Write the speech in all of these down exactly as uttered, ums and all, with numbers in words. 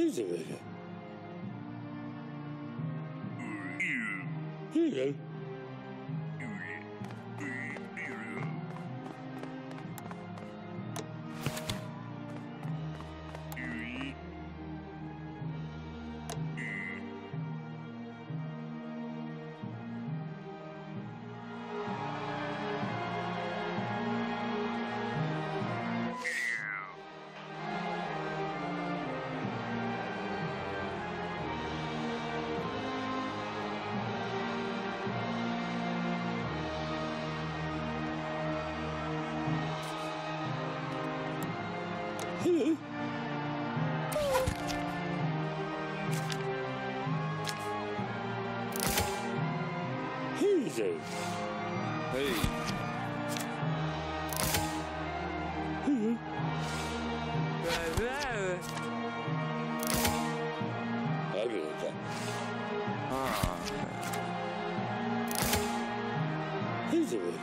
Who's it? Hello. Hello. Who's it? Hey. Hello. Hello. Ah. Who's it?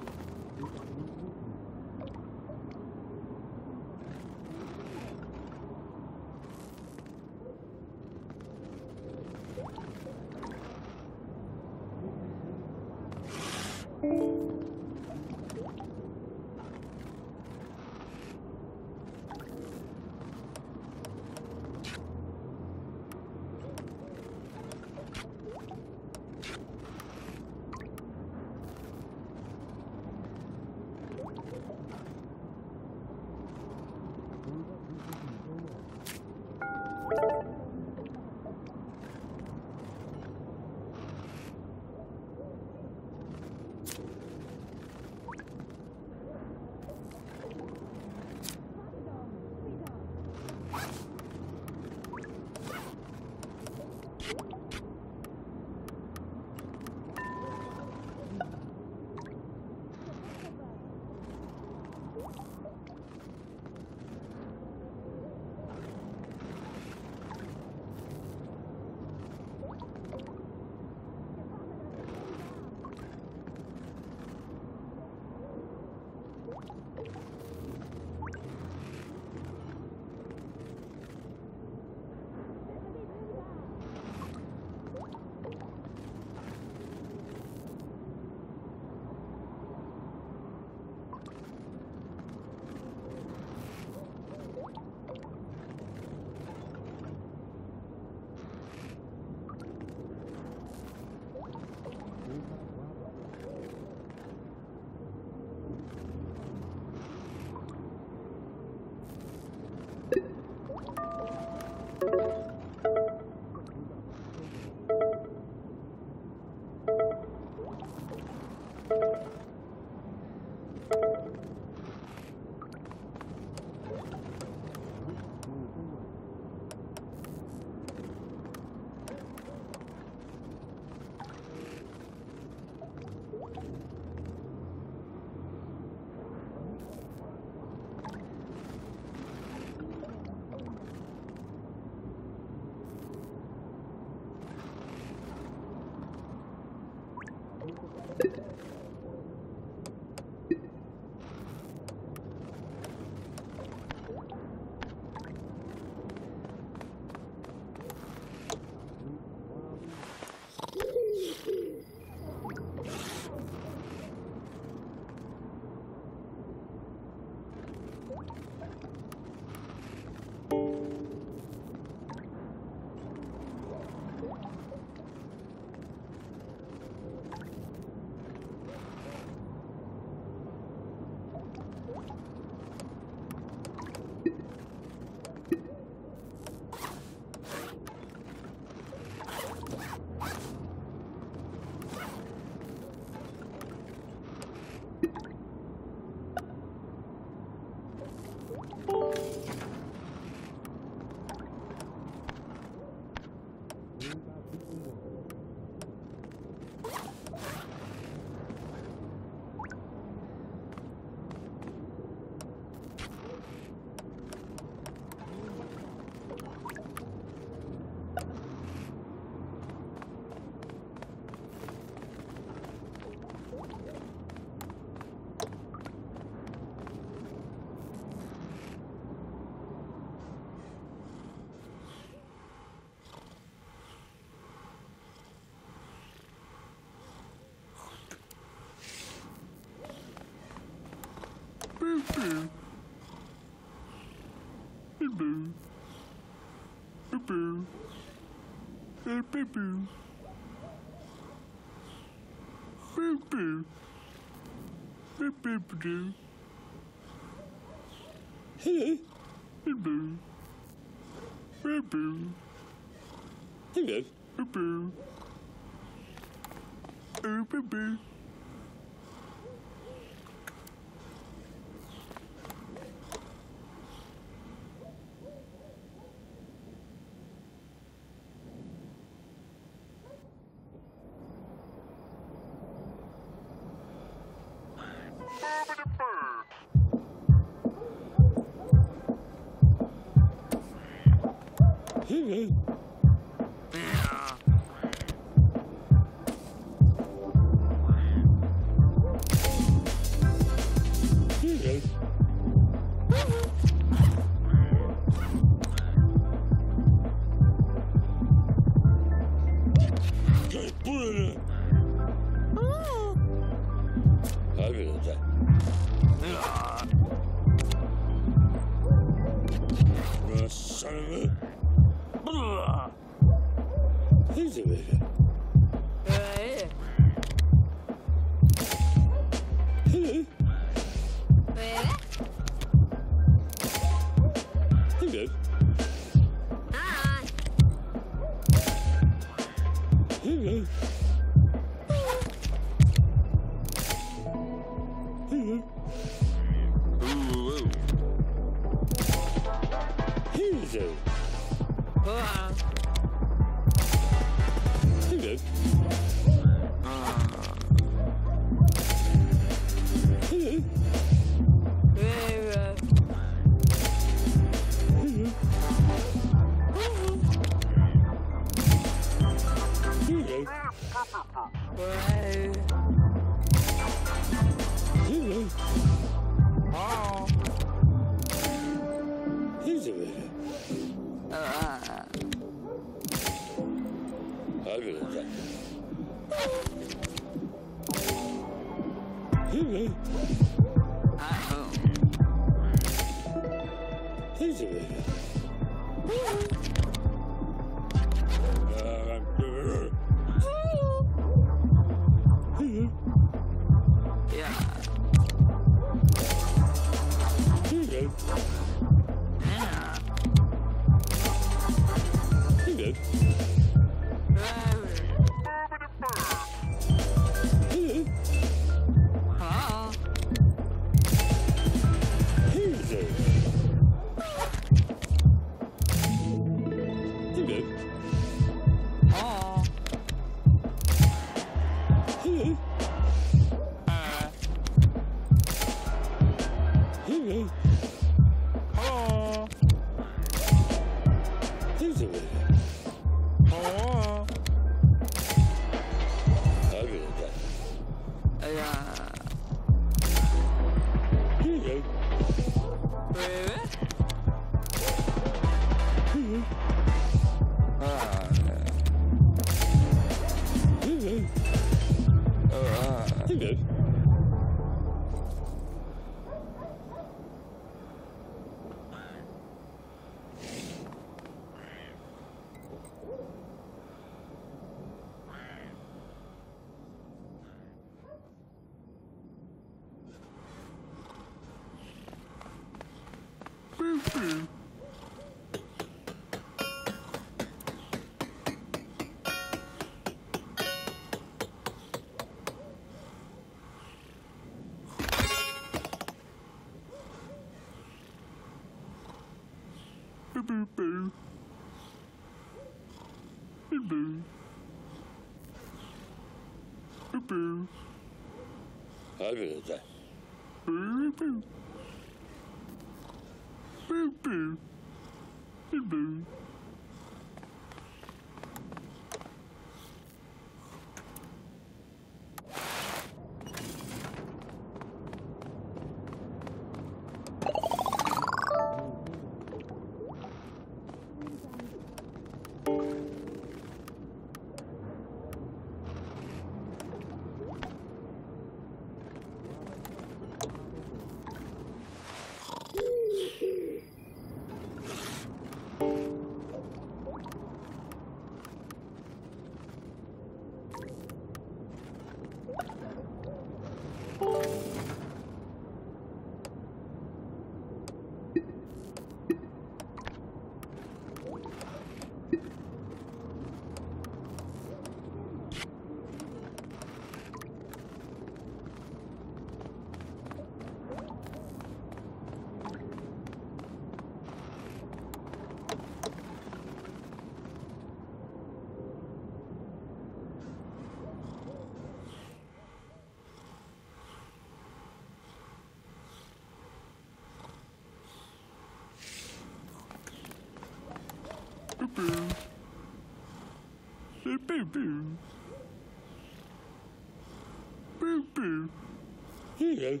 Hello.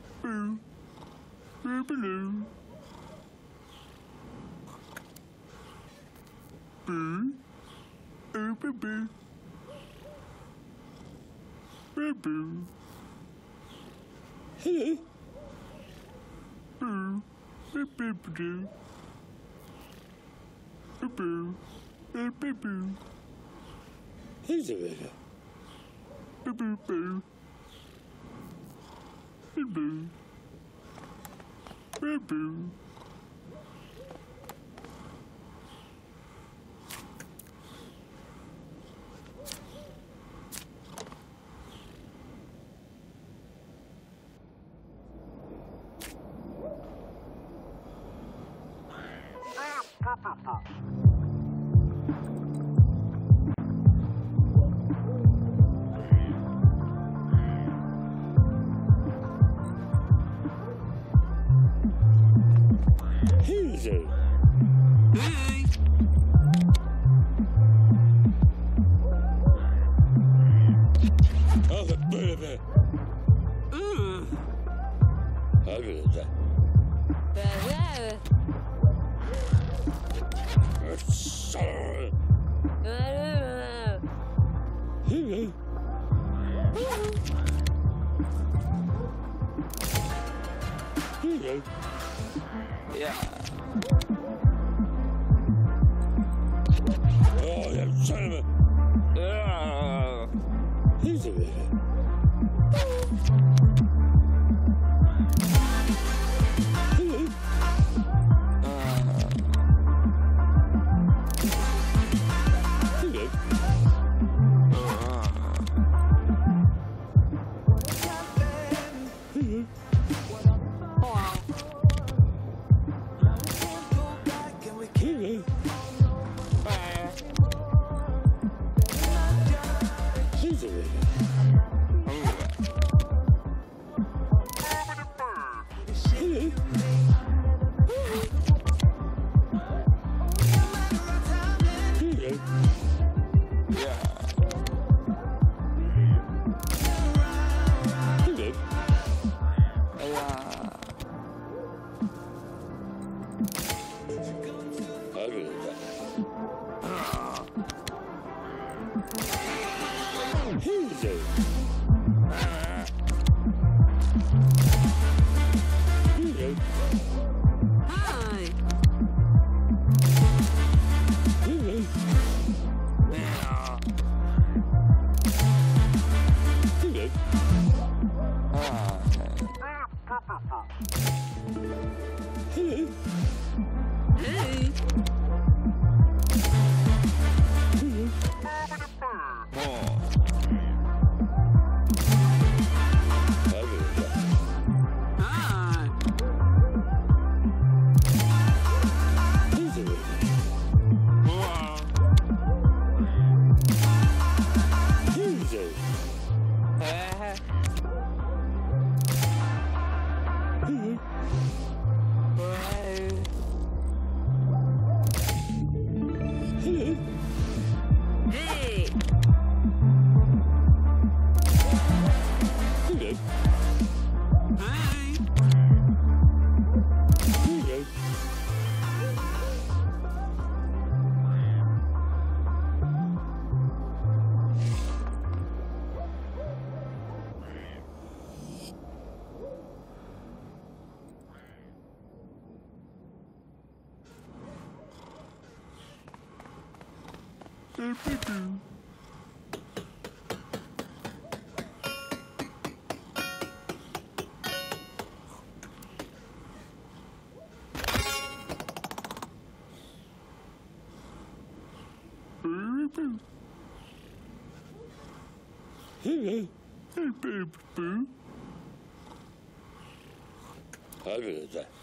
Hello. Who's the winner? Who's it? Oh, the baby. How good is that? Sorry. Hello. Hello. Yeah. Oh, you son of a... Yeah. Who's it? Hello. Hello. Hello. Hello. Who's it? Hello. Hello. Hello. How good is that? Who's it? Hello. Hi. Hello. Hello. Hello. Hey. Hello. How good is that? Hi. Who's it? Who's it? Hello. Hello. Hey. Hello. Hi. Hello. Hello. Hey, baby boo. How good is that?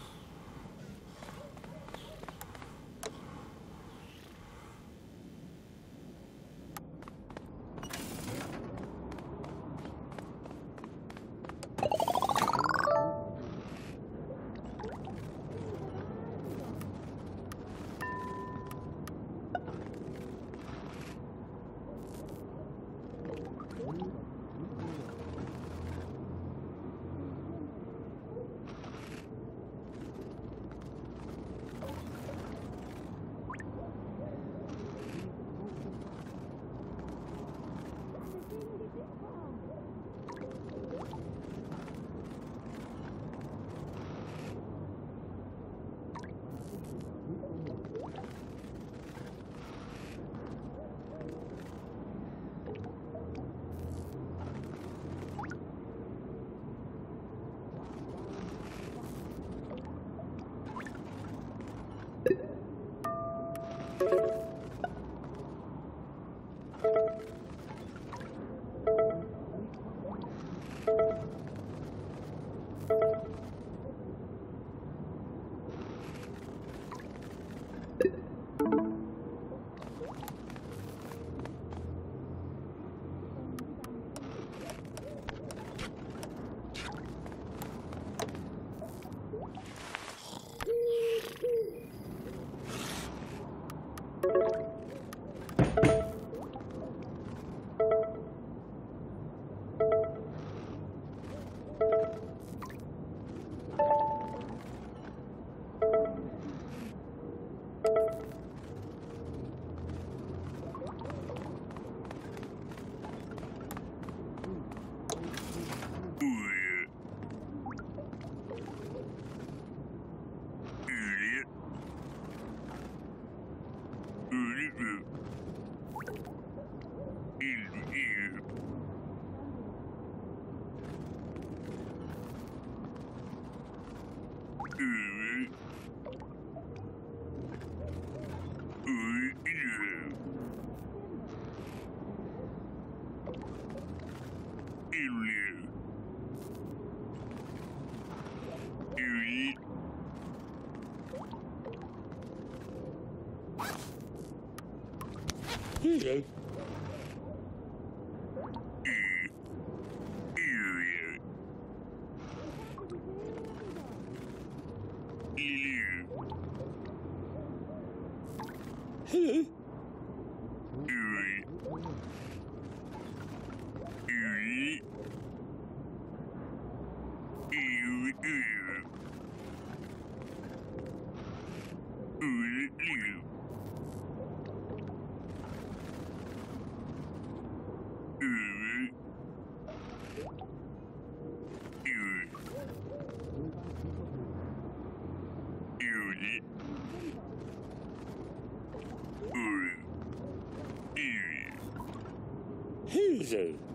Hello. Hello. Hello.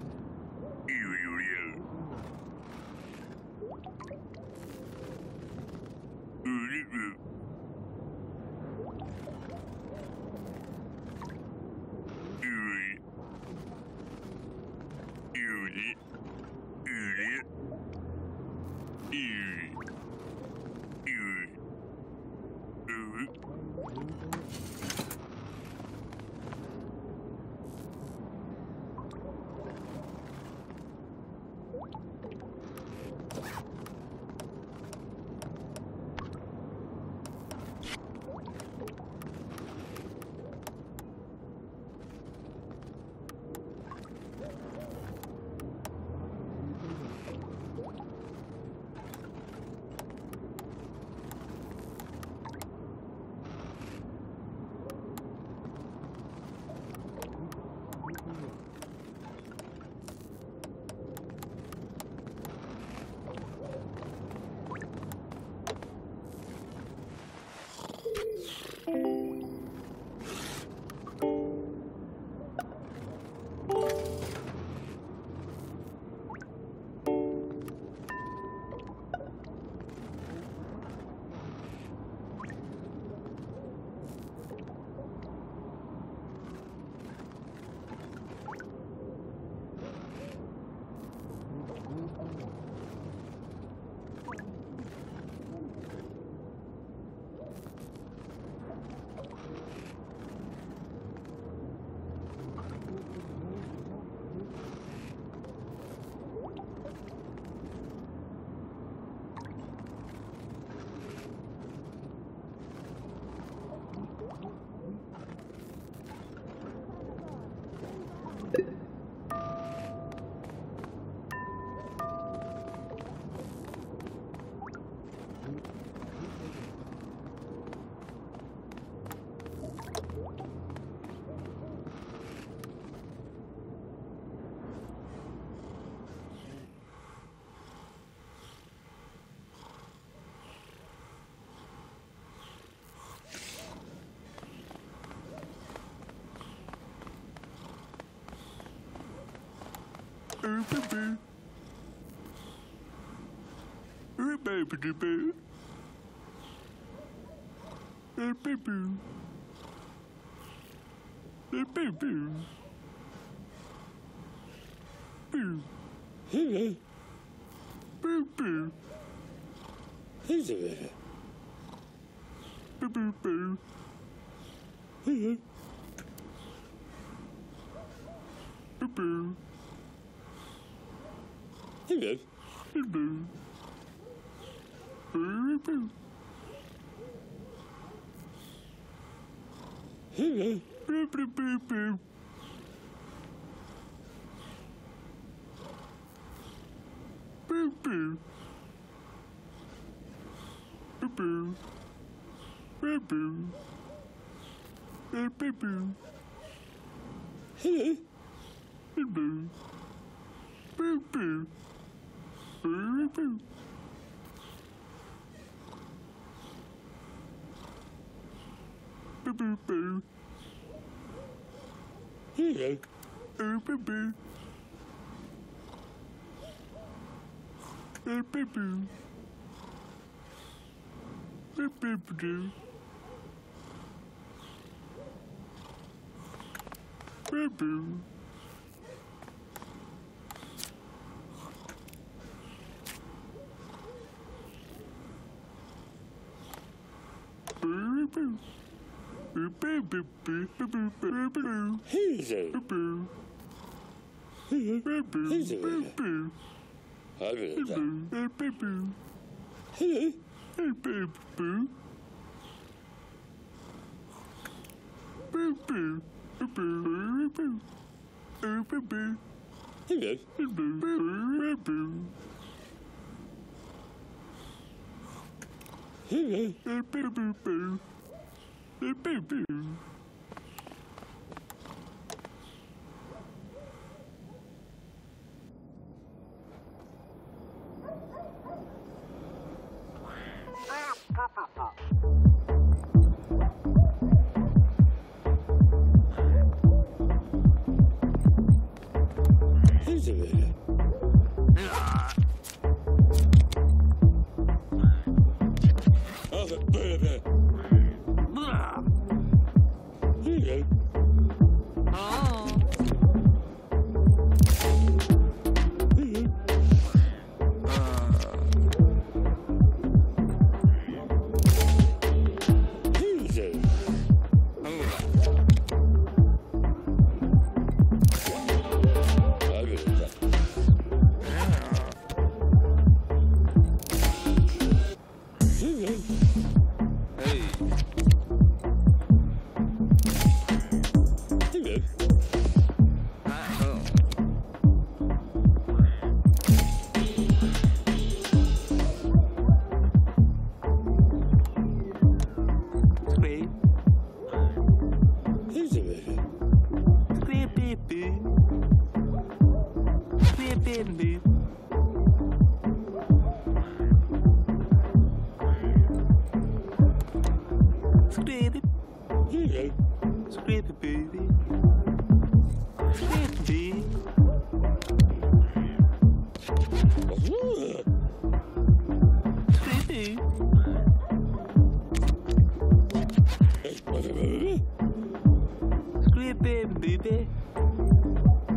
boo. Hello. Boo boo. Hello. Boo boo boo. Hello. Boo boo. Hello. Boo boo. Boo boo. Hello. Boo boo boo boo. Boo boo. Boo boo. Boo boo. Boo boo boo. Hello. Boo boo. Boo boo. Boo boo. Boo boo boo. Hello. Boo boo boo. Boo boo boo. Boo boo boo. Boo boo. Boo boo. Boo boo boo boo boo boo boo boo. Hello. Boo boo. Hello. Boo boo. Boo boo. Hello. Boo boo. Boo boo. Hello. Boo boo boo. Boo boo. Boo boo. Boo boo. Boo boo boo. Hello. Boo boo. Boo boo. Hello. Boo boo boo boo. Boo boo boo. Hello. Oh, baby. Blah. Hello. Oh. Hello. Hello. Hello. Hello. Hey. Hello. Oh. Squeak. Hello. Squeak beep beep. Squeak beep beep. Squeak beep. Hello. Squeak beep beep. Squeak beep. Oh. Squeak beep. Squeak beep beep.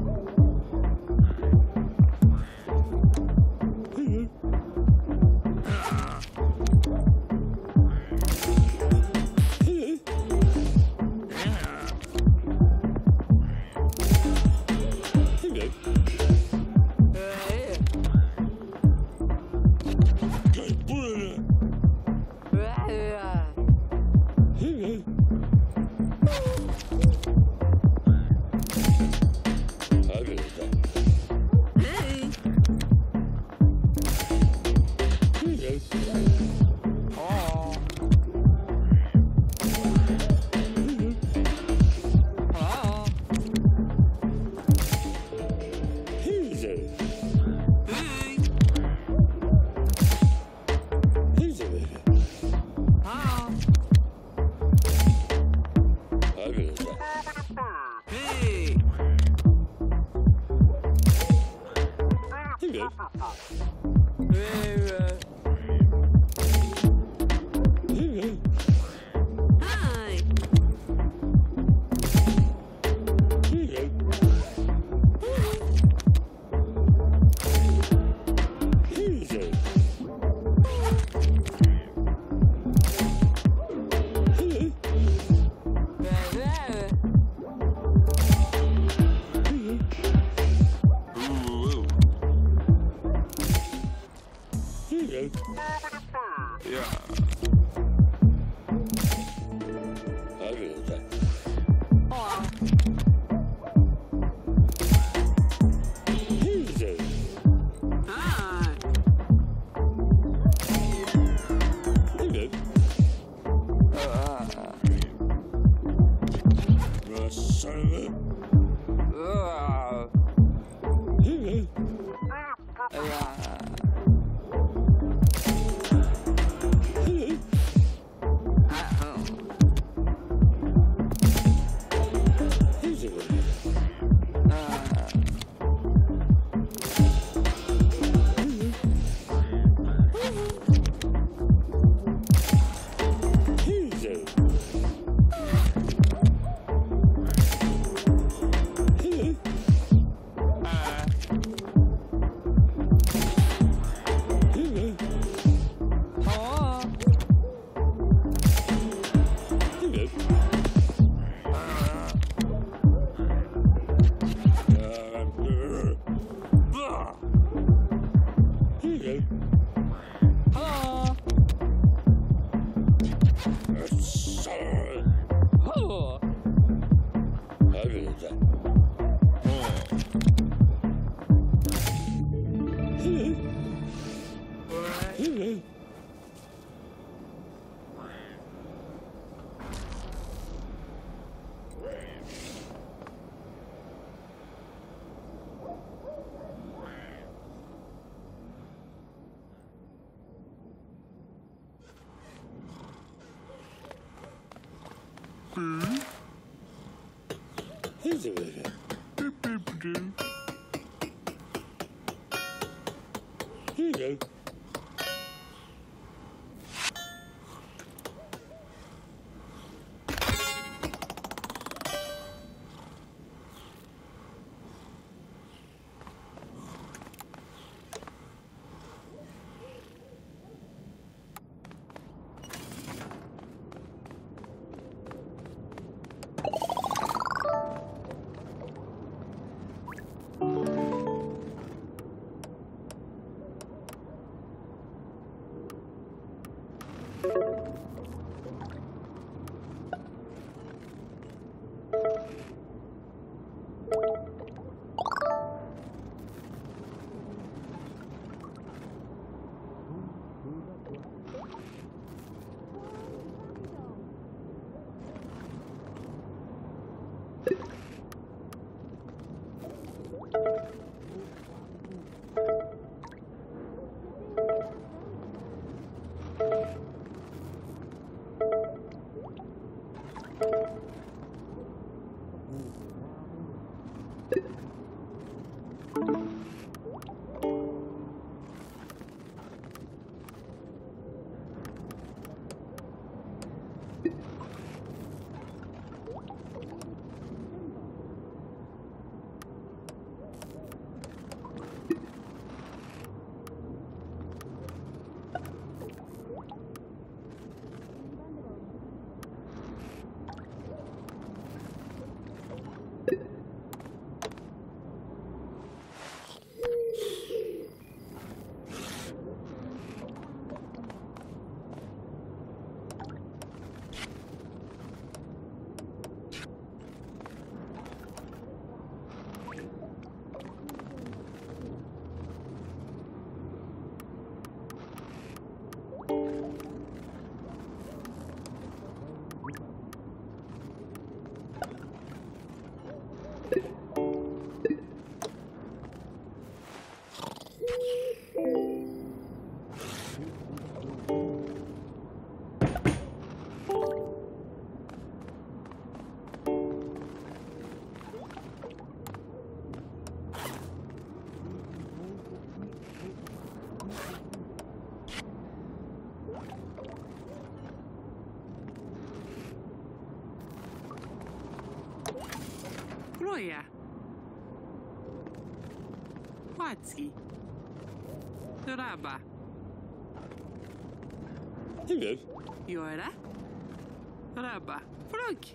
Ja. Helvete. Åh. Jesus. Ah. Helvete. Ah. Nå, sådan. Ah. Helvete. Ja. Helvete. Ah. Jesus. Ah. Jesus. Helvete. Ah. Helvete. Ah. Helvete. Ah. Ah. Helvete. Ah. Sådan. Ah. Helvete. Helvete. Helvete. Helvete. Helvete. Roja. Łacki. Raba. Helvete. Göra. Raba. Frog.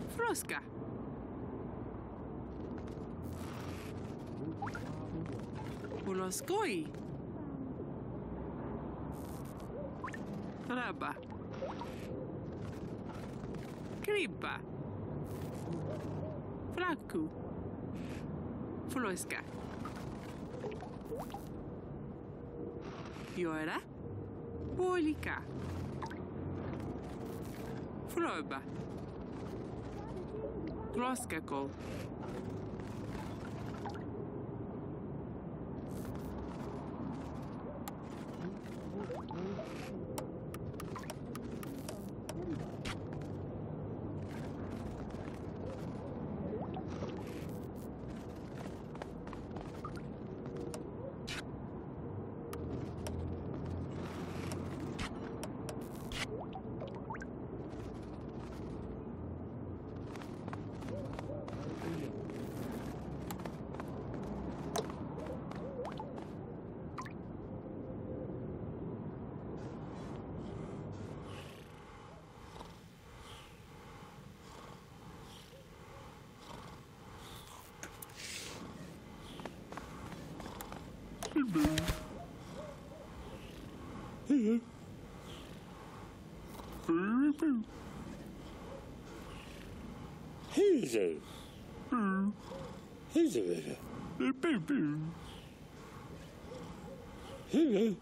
Froska. Troskoj. Raba. Kribba. Fraku. Floiska. Göra. Bolika. Fröba. Kloskakol. He's a. He's a better. He's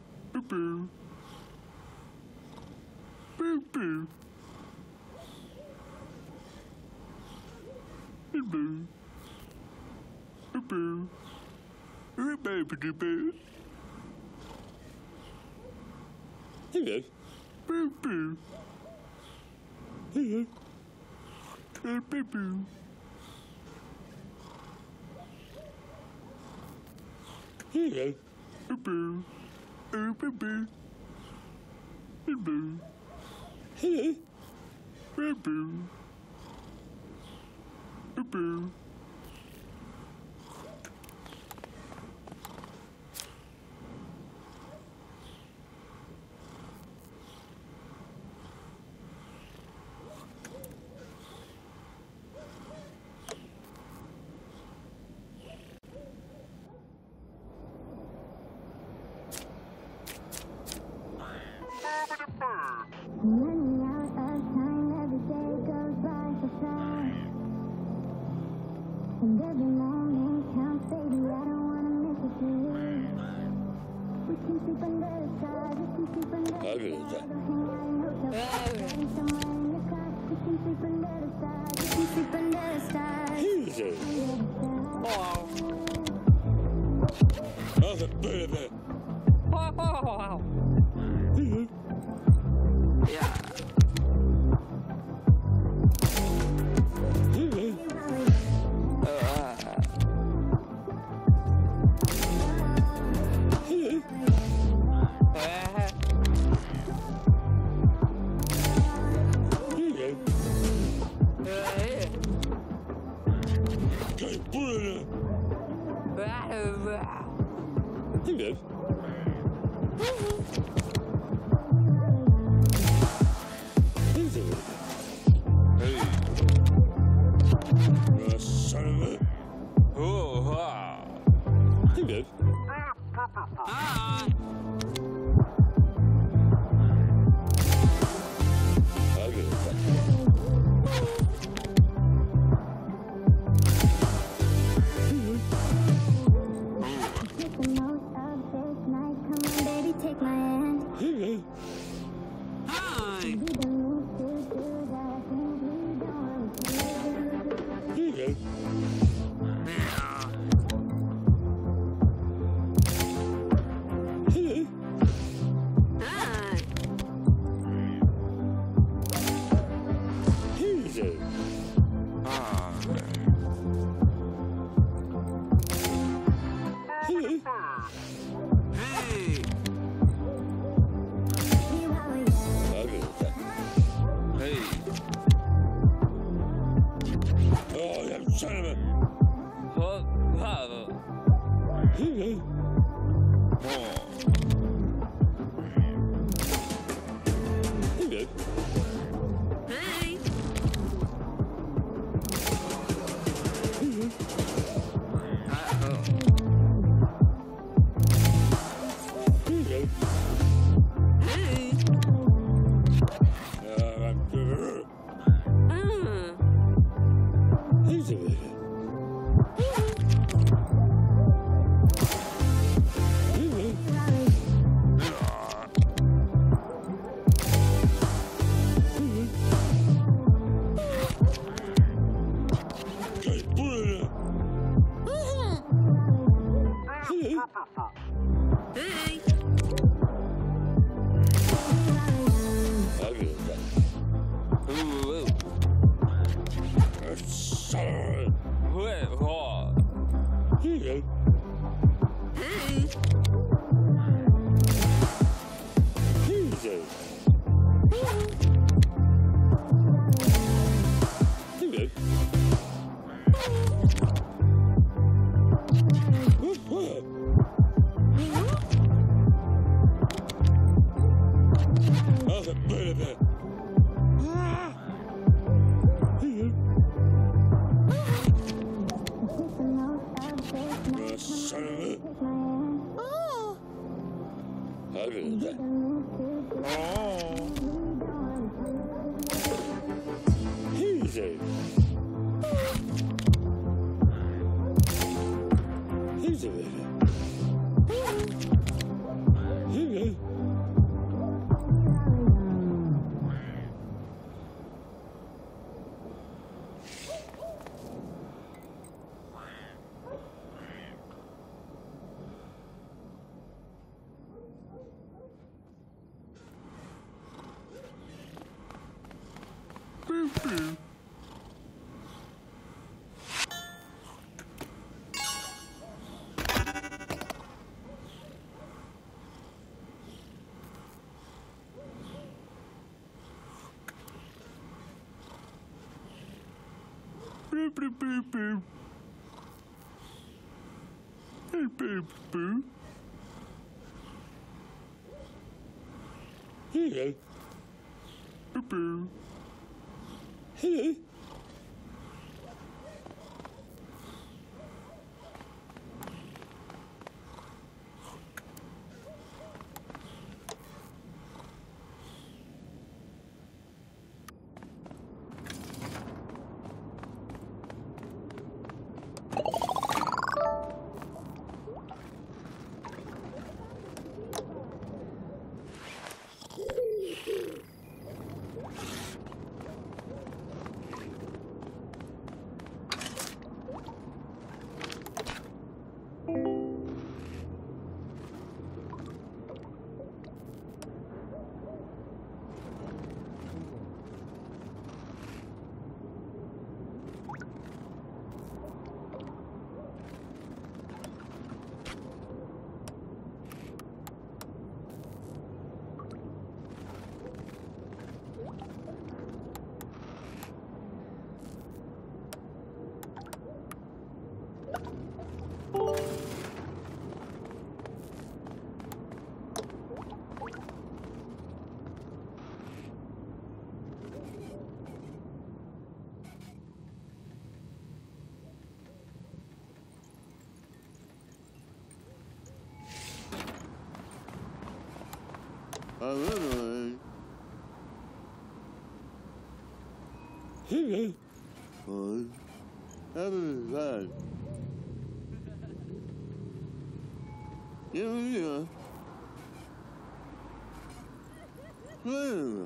He's He's He's Running out of time, every day goes by so fast. And every moment counts, baby, I don't wanna miss a thing. We can sleep under the stars, we can sleep under the I agree with stars. that. Go hang out in hotel bars, riding somewhere in the clouds. We can sleep under the stars, we can sleep under the stars. He's a. Under the stars. Wow. Oh, baby. Wow, wow, wow. Yeah. Ah. Make the most of this night. Come on, baby, take my hand. Hi. We don't need to do that. We don't really care. Hi. Hey. You how we Hey. Oh, you son of a. Huh? Huh? Oh. Hey. Hey. Uh-oh. Woo. Son of Wait, oh. a... Here you go. Hey. Easy. Here you go. Oh, the bird of it. Here you go. Oh, son of a... Oh. How did that? Easy. Easy, baby. Here you go. Beep, beep. Beep, beep, beep, beep. Beep, beep, beep. Here you go. Beep, beep. Hello. Here you go. Everything. Yeah, yeah. Yeah.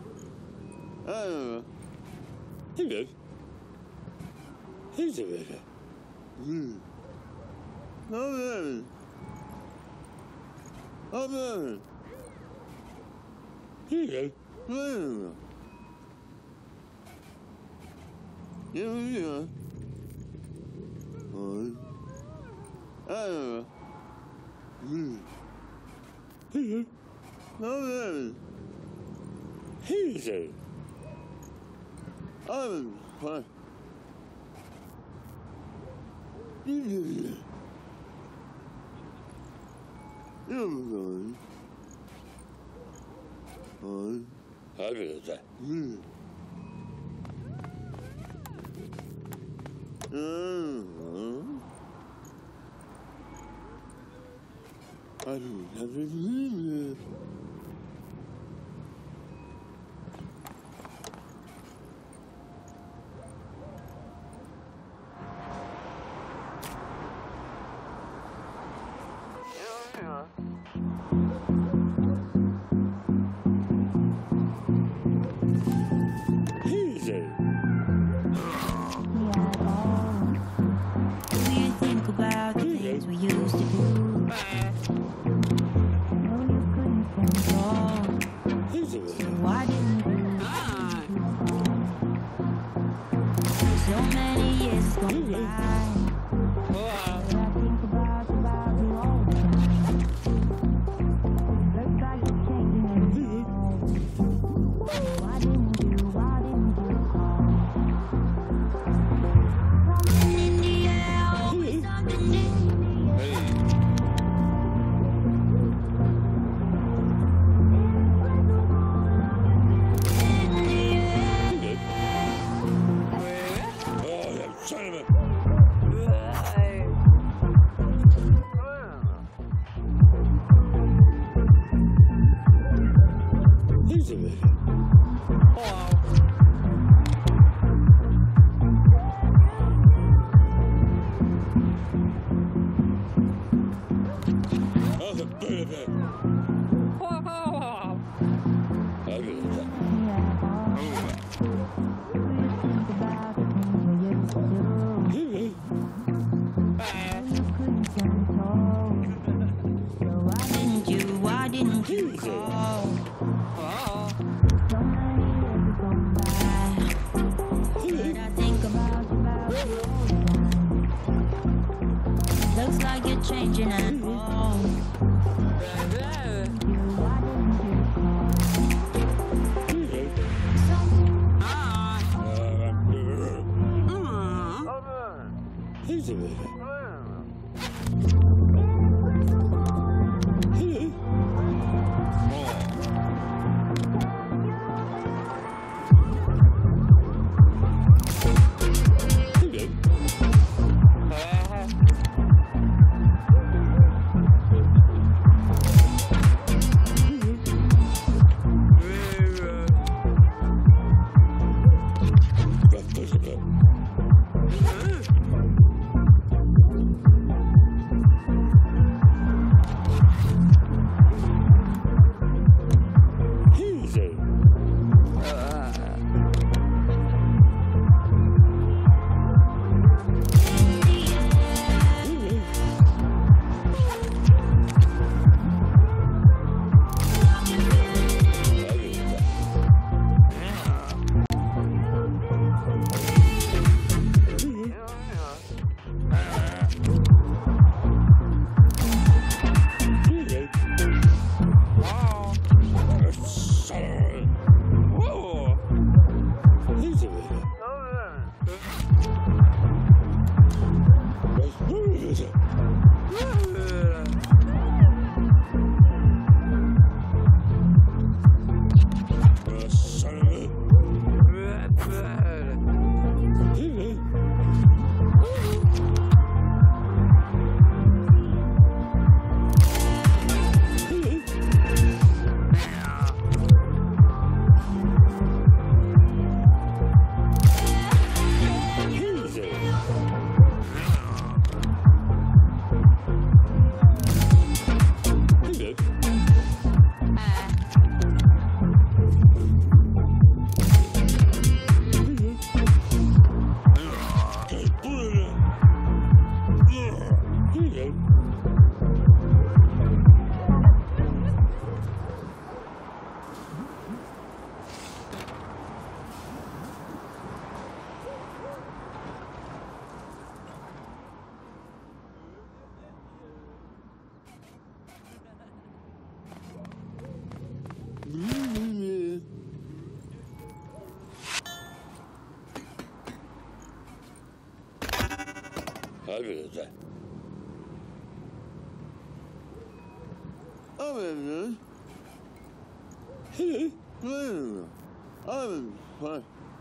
Uh, Here you go. Here's a bit. hmm. Okay. Okay. Here you go. Yeah. Yeah, yeah. Uh, uh, hmm. Here you go. Okay. Here's a... I'm fine. Yeah. Yeah. Uh, How did that? hmm. Uh, I don't have to leave it. Here's a... Do you think about the things we used to do? No, you couldn't control. Here's a bit. Why didn't you? Ah. So many years gone by. Wow. But I think about, about you all the time. Looks like you're changing it. Why didn't you, why didn't you call? Something in the air, always something in the air. Hey. Oh, you son of a... He's a bit. Oh, the bit of it. Hadi güzel. Why didn't you, why didn't you call? So many years have gone by. But I think about, about you all the time. Looks like you're changing and all. You, why didn't you call? He's a bit. Hadi güzel. Aferin. Aferin. Aferin.